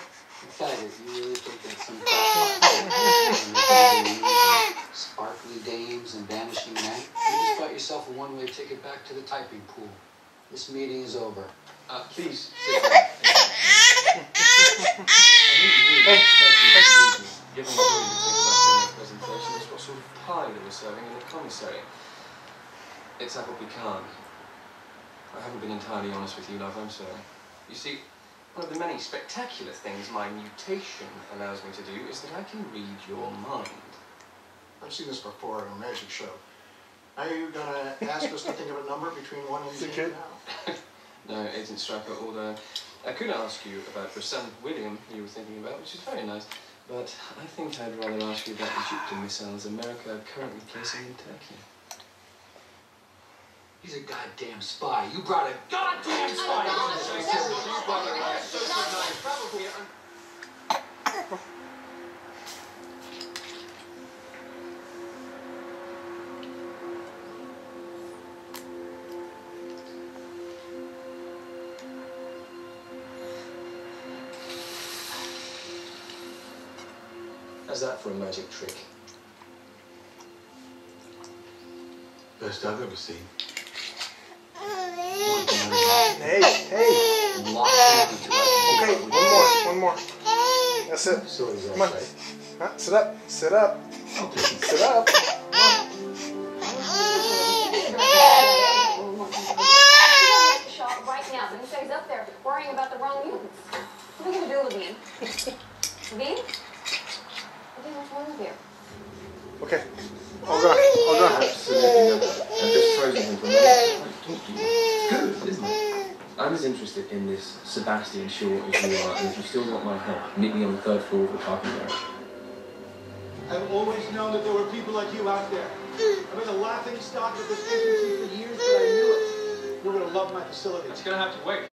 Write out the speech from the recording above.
Faggot, you really think that some sparkly dames and vanishing men? You just bought yourself a one-way ticket back to the typing pool. This meeting is over. Please sit down. Given the way you think about doing that presentation, is what sort of pie they were serving in the commissary. It's apple pecan. I haven't been entirely honest with you, love, I'm sorry. You see, one of the many spectacular things my mutation allows me to do is that I can read your mind. I've seen this before in a magic show. Are you gonna ask us to think of a number between 1 and 10 now? No, Agent Stryker, although I could ask you about your son, William, you were thinking about, which is very nice, but I think I'd rather ask you about the Jupiter missiles America are currently placing in Turkey. He's a goddamn spy. You brought a goddamn spy into this facility. How's that for a magic trick? Best I've ever seen. Hey. Okay, one more. That's it. Come on. Huh? Sit up. Sit up. Sit up. Shot right now, but he stays up there worrying about the wrong mutants. What are you gonna do with me? Me? What's wrong with you? Okay. All gone. Absolutely not. I've just frozen him for a minute. It's good, isn't it? I'm as interested in this Sebastian Shaw as you are, and if you still want my help, meet me on the 3rd floor of the parking garage. I've always known that there were people like you out there. I've been the laughing stock of this agency for years, but I knew it. You're going to love my facility. It's going to have to wait.